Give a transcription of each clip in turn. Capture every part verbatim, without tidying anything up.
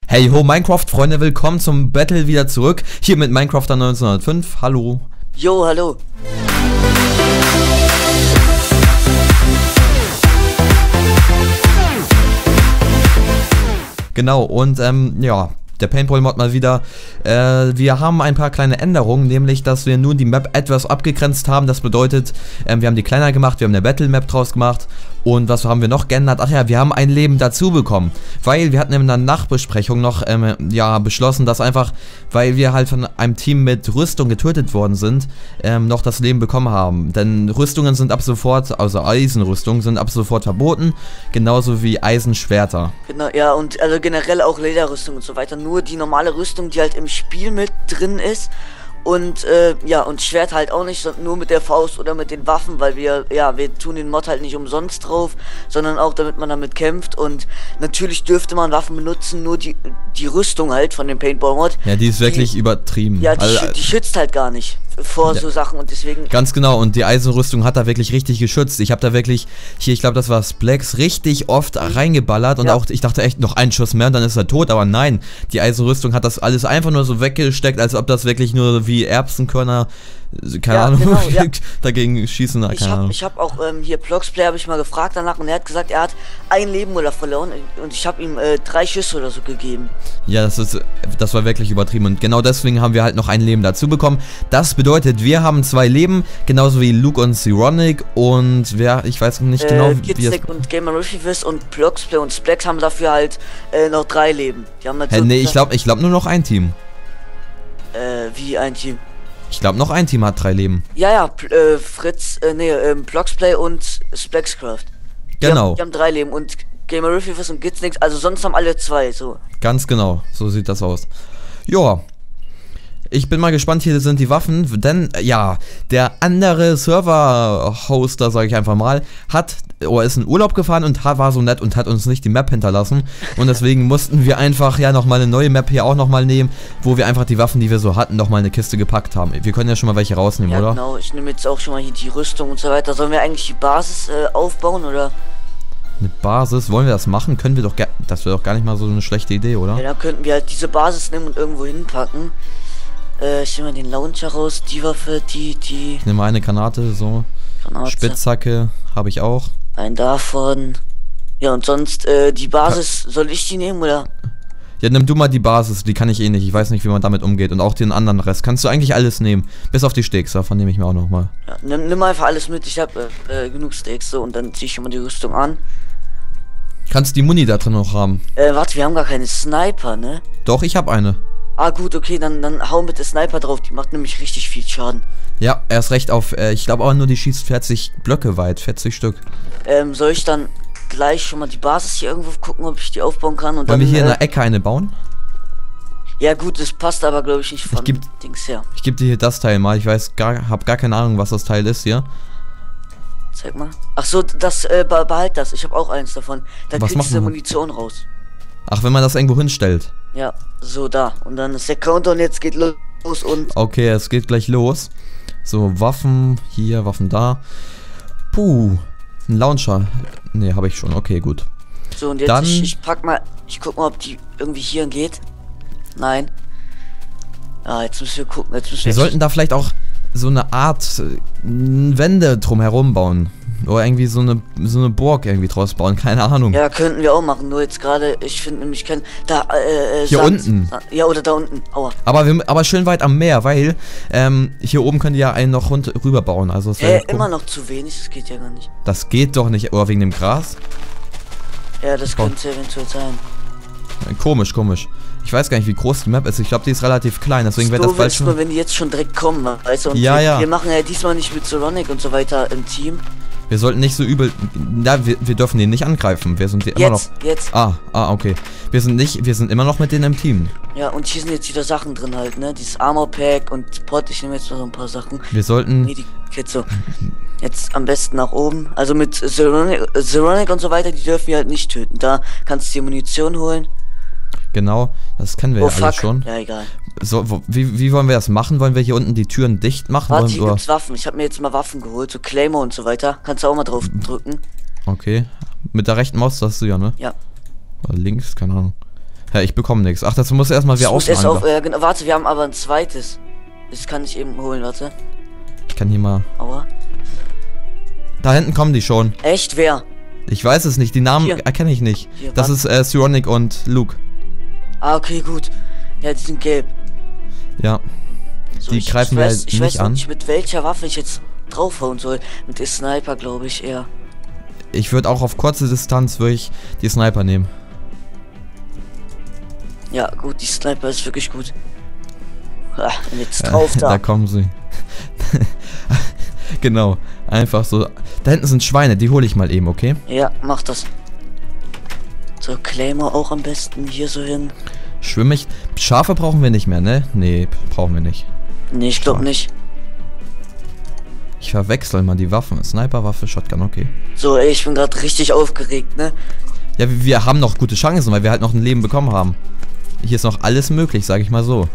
Hey ho Minecraft-Freunde, willkommen zum Battle wieder zurück. Hier mit Minecrafter neunzehnhundertfünf. Hallo. Jo, hallo. Genau, und ähm, ja, der Paintball-Mod mal wieder. Äh, wir haben ein paar kleine Änderungen, nämlich, dass wir nun die Map etwas abgegrenzt haben. Das bedeutet, ähm, wir haben die kleiner gemacht, wir haben eine Battle-Map draus gemacht. Und was haben wir noch geändert? Ach ja, wir haben ein Leben dazu bekommen. Weil wir hatten in einer Nachbesprechung noch ähm, ja, beschlossen, dass einfach, weil wir halt von einem Team mit Rüstung getötet worden sind, ähm, noch das Leben bekommen haben. Denn Rüstungen sind ab sofort, also Eisenrüstungen sind ab sofort verboten, genauso wie Eisenschwerter. Genau, ja, und also generell auch Lederrüstung und so weiter. Nur die normale Rüstung, die halt im Spiel mit drin ist. Und äh, ja, und Schwert halt auch nicht, sondern nur mit der Faust oder mit den Waffen, weil wir, ja, wir tun den Mod halt nicht umsonst drauf, sondern auch damit man damit kämpft. Und natürlich dürfte man Waffen benutzen, nur die, die Rüstung halt von dem Paintball-Mod. Ja, die ist wirklich die, übertrieben. Ja, die, also, die schützt halt gar nicht vor ja. so Sachen und deswegen... Ganz genau, und die Eisenrüstung hat da wirklich richtig geschützt. Ich habe da wirklich, hier, ich glaube, das war Splex, richtig oft mhm. reingeballert und ja. auch, ich dachte echt, noch einen Schuss mehr und dann ist er tot, aber nein, die Eisenrüstung hat das alles einfach nur so weggesteckt, als ob das wirklich nur wie Erbsenkörner, keine ja, Ahnung, genau, ja. dagegen schießen, keine ich hab, Ahnung. Ich habe auch ähm, hier Bloxplay habe ich mal gefragt danach und er hat gesagt, er hat ein Leben oder verloren und ich habe ihm äh, drei Schüsse oder so gegeben. Ja, das ist, das war wirklich übertrieben und genau deswegen haben wir halt noch ein Leben dazu bekommen. Das bedeutet, wir haben zwei Leben, genauso wie Luke und Zironic und wer, ich weiß nicht äh, genau, wie es... und Gamerifus und Bloxplay und Splex haben dafür halt äh, noch drei Leben. Die haben halt hey, so nee, ich glaube, ich glaube nur noch ein Team. Äh, wie ein Team? Ich glaube, noch ein Team hat drei Leben. Ja, ja, äh, Fritz, äh, nee, ähm, Bloxplay und Splexcraft. Die genau. Haben, die haben drei Leben und Gamerifus und Gitz nix, also sonst haben alle zwei, so. Ganz genau, so sieht das aus. Ja. Ich bin mal gespannt, hier sind die Waffen, denn, ja, der andere Server-Hoster, sage ich einfach mal, hat, oder ist in Urlaub gefahren und war so nett und hat uns nicht die Map hinterlassen. Und deswegen mussten wir einfach, ja, nochmal eine neue Map hier auch nochmal nehmen, wo wir einfach die Waffen, die wir so hatten, nochmal in eine Kiste gepackt haben. Wir können ja schon mal welche rausnehmen, ja, oder? Genau, ich nehme jetzt auch schon mal hier die Rüstung und so weiter. Sollen wir eigentlich die Basis äh, aufbauen, oder? Eine Basis, wollen wir das machen? Können wir doch, das wäre doch gar nicht mal so eine schlechte Idee, oder? Ja, dann könnten wir halt diese Basis nehmen und irgendwo hinpacken. Äh, ich nehme mal den Launcher raus, die Waffe, die, die... Ich nehme eine Granate, so. Granate. Spitzhacke habe ich auch. Ein davon. Ja, und sonst, äh, die Basis, Ka soll ich die nehmen, oder? Ja, nimm du mal die Basis, die kann ich eh nicht. Ich weiß nicht, wie man damit umgeht. Und auch den anderen Rest. Kannst du eigentlich alles nehmen. Bis auf die Steaks, davon nehme ich mir auch noch mal. Ja, nimm, nimm einfach alles mit, ich habe äh, genug Steaks, so, und dann ziehe ich schon mal die Rüstung an. Kannst die Muni da drin noch haben? Äh, warte, wir haben gar keine Sniper, ne? Doch, ich habe eine. Ah gut, okay, dann, dann hau mit der Sniper drauf, die macht nämlich richtig viel Schaden. Ja, erst recht auf, äh, ich glaube aber nur, die schießt vierzig Blöcke weit, vierzig Stück. Ähm, soll ich dann gleich schon mal die Basis hier irgendwo gucken, ob ich die aufbauen kann? Und Wollen dann, wir hier äh, in der Ecke eine bauen? Ja gut, das passt aber glaube ich nicht von ich geb, Dings her. Ich gebe dir hier das Teil mal, ich weiß gar, hab gar keine Ahnung, was das Teil ist hier. Zeig mal. Ach so, das, äh, behalt das, ich habe auch eins davon. Da was kriegst du Munition raus. Ach, wenn man das irgendwo hinstellt? Ja, so da. Und dann ist der Countdown, jetzt geht los und... Okay, es geht gleich los. So, Waffen hier, Waffen da. Puh, ein Launcher. Ne, habe ich schon. Okay, gut. So, und jetzt dann ich, ich pack mal, ich guck mal, ob die irgendwie hier geht. Nein. Ah, jetzt müssen wir gucken. Jetzt müssen wir wir sollten da vielleicht auch so eine Art äh, Wände drumherum bauen. Oder irgendwie so eine so eine Burg irgendwie draus bauen, keine Ahnung. Ja, könnten wir auch machen, nur jetzt gerade, ich finde nämlich kein... Da, äh, Hier Sand. unten. Ja, oder da unten. Aua. Aber, wir, aber schön weit am Meer, weil ähm, hier oben könnt ihr ja einen noch rund rüber bauen. Also es Äh, immer noch zu wenig, das geht ja gar nicht. Das geht doch nicht, oder wegen dem Gras? Ja, das oh. könnte eventuell sein. Komisch, komisch. Ich weiß gar nicht, wie groß die Map ist. Ich glaube, die ist relativ klein, deswegen wird das das bald schon... nur, wenn die jetzt schon direkt kommen, weißt du? Und ja, wir, ja. wir machen ja diesmal nicht mit Zironic und so weiter im Team. Wir sollten nicht so übel... Na, wir, wir dürfen den nicht angreifen. Wir sind hier jetzt, immer noch... jetzt. Ah, ah, okay. Wir sind nicht... Wir sind immer noch mit denen im Team. Ja, und hier sind jetzt wieder Sachen drin halt, ne? Dieses Armor Pack und Pot. Ich nehme jetzt mal so ein paar Sachen. Wir sollten... Nee, die Kids so. Jetzt am besten nach oben. Also mit Zironic und so weiter, die dürfen wir halt nicht töten. Da kannst du dir Munition holen. Genau, das kennen wir oh, ja alle schon. Ja, egal. So, wo, wie, wie wollen wir das machen? Wollen wir hier unten die Türen dicht machen? Warte, wollen, hier oder? gibt's Waffen. Ich habe mir jetzt mal Waffen geholt, so Claymore und so weiter. Kannst du auch mal drauf drücken. Okay. Mit der rechten Maus hast du ja, ne? Ja. Oder links, keine Ahnung. Ja, ich bekomme nichts. Ach, dazu muss erstmal wieder Ich muss erst aufladen. auf, äh, genau, warte, wir haben aber ein zweites. Das kann ich eben holen, warte. Ich kann hier mal... Aua. Da hinten kommen die schon. Echt, wer? Ich weiß es nicht, die Namen Hier. erkenne ich nicht. Hier, Das warte. ist äh, Cyronic und Luke. Ah, okay, gut. Ja, die sind gelb. Ja. So, Die ich, greifen ich wir weiß, halt ich nicht weiß an. nicht, mit welcher Waffe ich jetzt draufhauen soll. Mit der Sniper, glaube ich, eher. Ich würde auch auf kurze Distanz würde ich die Sniper nehmen. Ja, gut, die Sniper ist wirklich gut. Ah, jetzt drauf Äh, da. da kommen sie. Genau. Einfach so. Da hinten sind Schweine, die hole ich mal eben, okay? Ja, mach das. So, Claymore auch am besten hier so hin. Schwimme ich. Schafe brauchen wir nicht mehr, ne? Nee, brauchen wir nicht. Nee, ich glaube Schade. nicht. Ich verwechsel mal die Waffen. Sniperwaffe, Shotgun, okay. So, ey, ich bin gerade richtig aufgeregt, ne? Ja, wir, wir haben noch gute Chancen, weil wir halt noch ein Leben bekommen haben. Hier ist noch alles möglich, sage ich mal so.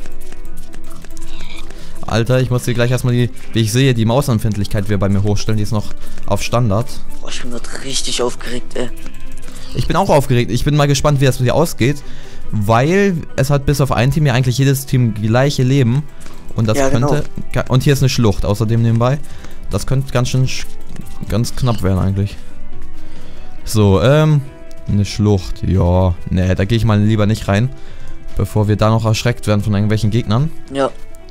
Alter, ich muss dir gleich erstmal die, wie ich sehe, die Mausanfindlichkeit wieder bei mir hochstellen. Die ist noch auf Standard. Boah, ich bin gerade richtig aufgeregt, ey. Ich bin auch aufgeregt. Ich bin mal gespannt, wie das hier ausgeht. Weil es hat bis auf ein Team ja eigentlich jedes Team gleiche Leben. Und das Ja, könnte... Und hier ist eine Schlucht außerdem nebenbei. Das könnte ganz schön... sch- ganz knapp werden eigentlich. So, ähm... Eine Schlucht. Ja, ne, da gehe ich mal lieber nicht rein. Bevor wir da noch erschreckt werden von irgendwelchen Gegnern. Ja,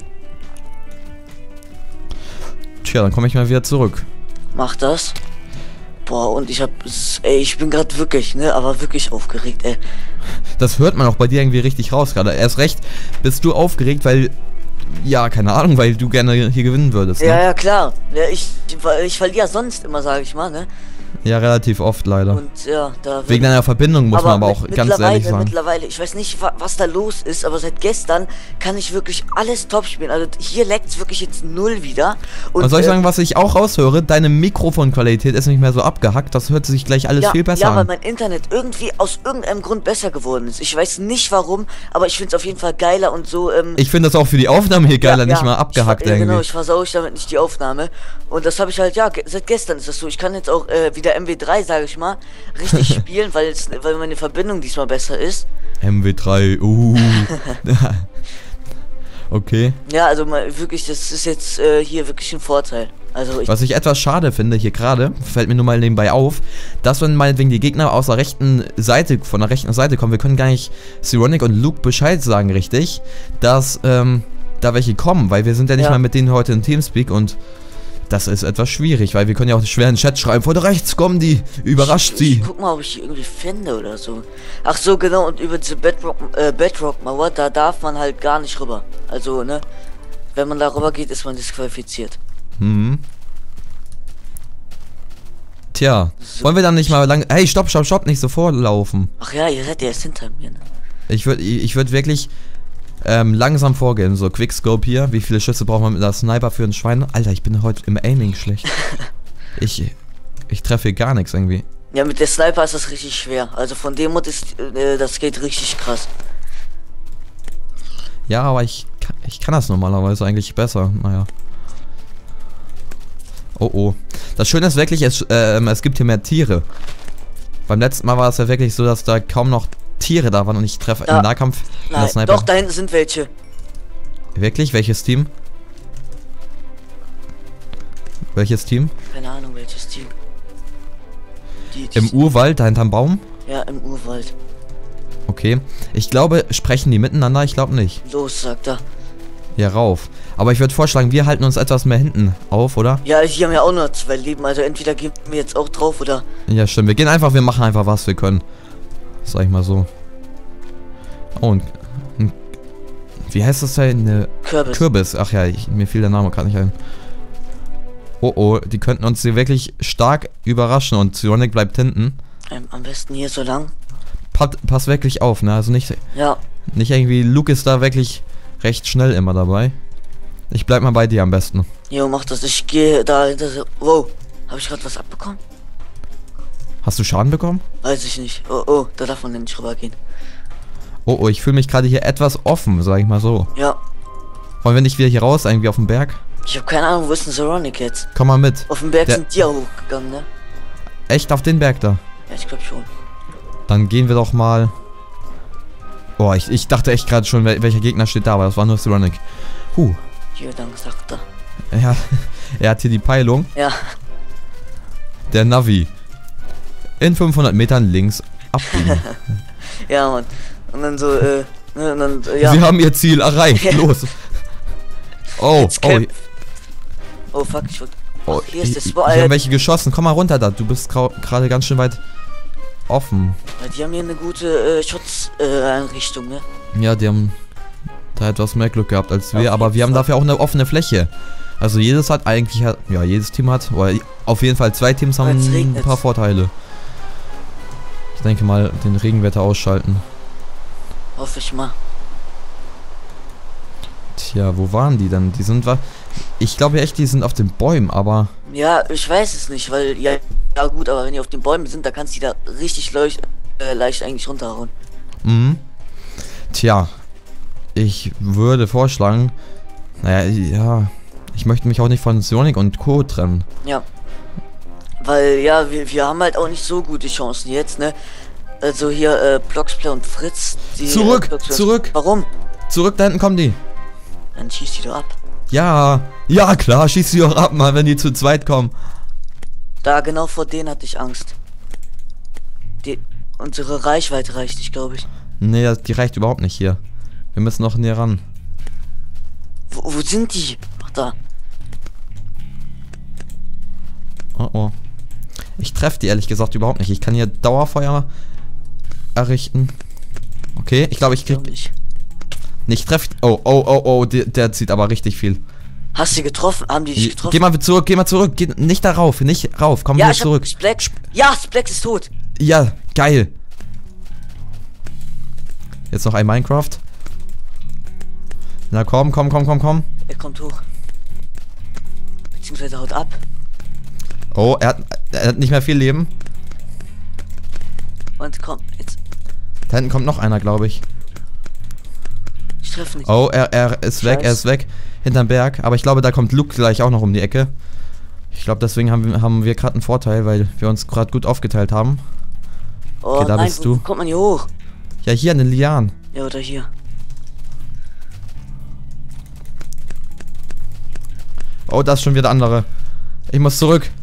Tja, dann komme ich mal wieder zurück. mach das. Boah, und ich hab... Ey, ich bin gerade wirklich, ne? Aber wirklich aufgeregt, ey. Das hört man auch bei dir irgendwie richtig raus gerade. Erst recht bist du aufgeregt, weil... Ja, keine Ahnung, weil du gerne hier gewinnen würdest, ne? Ja, ja, klar. Ja, ich, ich verliere sonst immer, sage ich mal, ne? Ja, relativ oft leider. Und ja, da... Wegen deiner Verbindung muss man aber mit- auch ganz mittlerweile- ehrlich sagen. Mittlerweile, ich weiß nicht, wa was da los ist, aber seit gestern kann ich wirklich alles top spielen. Also hier leckt's wirklich jetzt null wieder. Und, Und soll ich äh, sagen, was ich auch raushöre? Deine Mikrofonqualität ist nicht mehr so abgehackt. Das hört sich gleich alles ja, viel besser ja, weil an. mein Internet irgendwie aus irgendeinem Grund besser geworden ist. Ich weiß nicht warum, aber ich finde es auf jeden Fall geiler und so. Ähm, Ich finde das auch für die Aufnahme hier geiler, ja, nicht ja, mal abgehackt ich, ver- ja, irgendwie. Genau, ich versau ich damit nicht die Aufnahme. Und das habe ich halt, ja, ge seit gestern ist das so. Ich kann jetzt auch äh, wieder M W drei, sage ich mal, richtig spielen, weil, es, weil meine Verbindung diesmal besser ist. M W drei, uh. Okay. Ja, also mal wirklich, das ist jetzt äh, hier wirklich ein Vorteil. Also ich, Was ich etwas schade finde hier gerade, fällt mir nur mal nebenbei auf, dass wenn meinetwegen die Gegner aus der rechten Seite, von der rechten Seite kommen, wir können gar nicht Cyronic und Luke Bescheid sagen, richtig, dass ähm, da welche kommen, weil wir sind ja nicht Ja. mal mit denen heute in Teamspeak und das ist etwas schwierig, weil wir können ja auch schwer in den Chat schreiben, von rechts kommen die, überrascht ich, sie. Ich guck mal, ob ich die irgendwie finde oder so. Ach so, genau, und über diese Bedrock, äh, Bedrock-Mauer, da darf man halt gar nicht rüber. Also, ne, wenn man da rüber geht, ist man disqualifiziert. Mhm. Tja, wollen wir dann nicht mal lang... Hey, stopp, stopp, stopp, nicht so vorlaufen. Ach ja, ihr seid ja erst hinter mir, ne? Ich würde ich würd wirklich ähm, langsam vorgehen. So, Quickscope hier. Wie viele Schüsse braucht man mit einer Sniper für ein Schwein? Alter, ich bin heute im Aiming schlecht. ich ich treffe hier gar nichts irgendwie. Ja, mit der Sniper ist das richtig schwer. Also von dem Mod ist, äh, das geht richtig krass. Ja, aber ich, kann- ich kann das normalerweise eigentlich besser. Naja. Oh oh. Das Schöne ist wirklich, es, ähm, es gibt hier mehr Tiere. Beim letzten Mal war es ja wirklich so, dass da kaum noch Tiere da waren und ich treffe Ja. im Nahkampf mit der Nein, Sniper. doch, da hinten sind welche. Wirklich? Welches Team? Welches Team? Keine Ahnung, welches Team. Die, die Im Urwald, da hinterm Baum? Ja, im Urwald. Okay. Ich glaube, sprechen die miteinander? Ich glaube nicht. Los, sagt er. Hier rauf. Aber ich würde vorschlagen, wir halten uns etwas mehr hinten auf, oder? Ja, hier haben ja auch nur zwei Leben. Also entweder gehen wir jetzt auch drauf oder... Ja, stimmt. Wir gehen einfach, wir machen einfach, was wir können. Sag ich mal so. Oh, und... ein- Wie heißt das denn? Eine Kürbis. Kürbis. Ach ja, ich, mir fiel der Name gerade nicht ein. Oh oh, die könnten uns hier wirklich stark überraschen und Cyronic bleibt hinten. Ähm, am besten hier so lang. Pat, pass wirklich auf, ne? Also nicht, Ja. nicht irgendwie, Luke ist da wirklich recht schnell immer dabei. Ich bleib mal bei dir am besten. Jo, mach das. Ich gehe da hinter so... Wow. Habe ich gerade was abbekommen? Hast du Schaden bekommen? Weiß ich nicht. Oh, oh, da darf man ja nicht rübergehen. Oh oh, ich fühle mich gerade hier etwas offen, sag ich mal so. Ja. Wollen wir nicht wieder hier raus, irgendwie auf den Berg? Ich habe keine Ahnung, wo ist denn Cyronic jetzt? Komm mal mit. Auf dem Berg Der- sind die auch hochgegangen, ne? Echt auf den Berg da? Ja, ich glaube schon. Dann gehen wir doch mal Oh, ich, ich dachte echt gerade schon, wel welcher Gegner steht da, aber das war nur Sonic. Huh. Hier, dann sagt er. Ja, er hat hier die Peilung. Ja. Der Navi. In fünfhundert Metern links abbiegen. Ja, Mann. Und dann so, äh, und dann, äh, ja. Sie haben ihr Ziel erreicht. Ja. Los. Oh, oh. Oh, fuck, ich wollte... Oh, hier ist ich, das ich, Bo- ich haben welche geschossen. Komm mal runter da. Du bist gerade ganz schön weit offen. Ja, die haben hier eine gute äh, Schutzeinrichtung, ne? Ja, die haben da etwas mehr Glück gehabt als wir, Auf aber jeden wir haben Fall. dafür auch eine offene Fläche. Also jedes hat eigentlich, hat, ja, jedes Team hat, oder auf jeden Fall zwei Teams haben Jetzt ein regnet's. paar Vorteile. Ich denke mal, den Regenwetter ausschalten. Hoffe ich mal. Tja, wo waren die denn? Die sind, wa- ich glaube echt, die sind auf den Bäumen, aber... Ja, ich weiß es nicht, weil, ja, ja gut, aber wenn die auf den Bäumen sind, da kannst du die da richtig leucht, äh, leicht eigentlich runterhauen. Mhm. Tja, ich würde vorschlagen, naja, ja, ich möchte mich auch nicht von Sonic und Co. trennen. Ja. Weil, ja, wir, wir haben halt auch nicht so gute Chancen jetzt, ne? Also hier, äh, Bloxplay und Fritz, die... Zurück, äh, Bloxplay- zurück. Warum? Zurück, da hinten kommen die. Dann schießt die doch ab. Ja, ja klar, schieß sie auch ab, mal, wenn die zu zweit kommen. Da, genau vor denen hatte ich Angst. Die, unsere Reichweite reicht nicht, glaube ich. Nee, das- die reicht überhaupt nicht hier. Wir müssen noch näher ran. Wo, wo sind die? Ach, da. Oh oh. Ich treffe die ehrlich gesagt überhaupt nicht. Ich kann hier Dauerfeuer errichten. Okay, ich glaube, ich krieg... Glaub nicht. Nicht treff. Oh, oh, oh, oh, der, der zieht aber richtig viel. Hast du getroffen? Haben die dich getroffen? Geh mal zurück, geh mal zurück. Geh nicht da rauf, nicht rauf. Komm ja, wieder ich zurück. Hab Splack. Ja, Splack ist tot. Ja, geil. Jetzt noch ein Minecraft. Na komm, komm, komm, komm, komm. Er kommt hoch. Beziehungsweise haut ab. Oh, er hat, er hat nicht mehr viel Leben. Und komm, jetzt. Da hinten kommt noch einer, glaube ich. Ich treffe nicht. Oh, er, er ist weg, er ist weg. Hinterm Berg. Aber ich glaube, da kommt Luke gleich auch noch um die Ecke. Ich glaube, deswegen haben wir, haben wir gerade einen Vorteil, weil wir uns gerade gut aufgeteilt haben. Oh okay, da nein, bist wo, du. wo kommt man hier hoch? Ja, hier an den Lianen. Ja, oder hier. Oh, da ist schon wieder andere. Ich muss zurück.